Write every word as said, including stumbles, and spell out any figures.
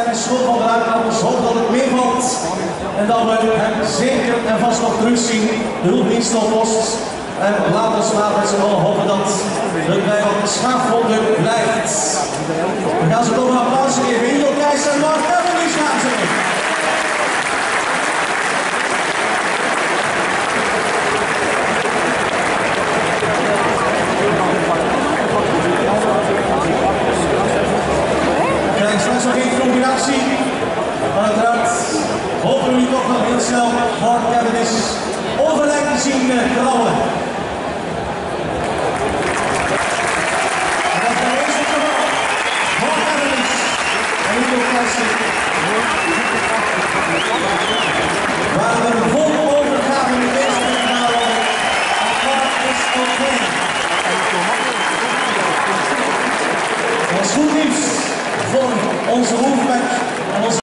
en hij schoot van de uitkomst. Hoop dat het meevalt. En dat we hem zeker en vast nog terugzien. De hulpdienst op post. En laten we maar met z'n allen hopen dat het bij wat schaafwonden blijft. We gaan ze toch een applaus geven. Ingo Keijs en Mark Cavendish gaan ze. Krijg straks nog één combinatie. Maar uiteraard hopen we nu toch nog heel snel Mark Cavendish overlijk te zien krabben. Waar we een volle overgave in deze finale apart is oké. Dat is goed nieuws voor onze Wolfpack.